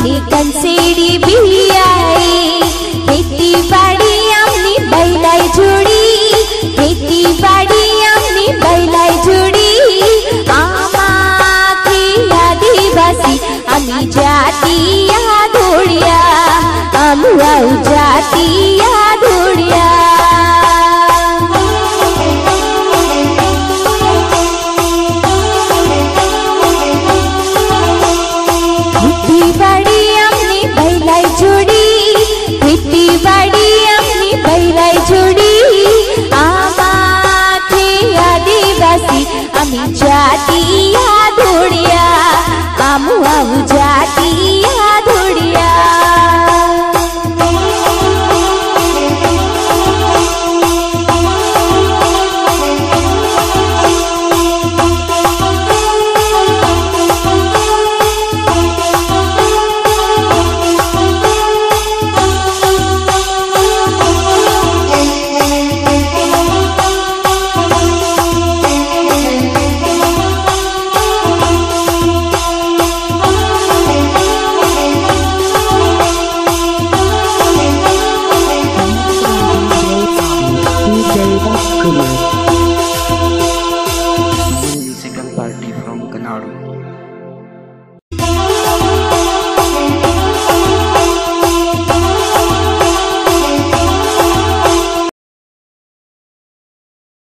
आमने कंसेड़ी भी आई। खेती बाड़ी आमने बैलाई जोड़ी, खेती बाड़ी आमने बैलाई जोड़ी। आमाखे आदिवासी आमी जातिया धोड़िया, आमुआउ जातिया धोड़िया। खेती बाड़ी आमने बैलाई जोड़ी, खेती बाड़ी आमने बैलाई जोड़ी। आमाखे आदिवासी आमी जातिया धोड़िया, आमुआउ जातिया धोड़िया। Second party from Kanadu.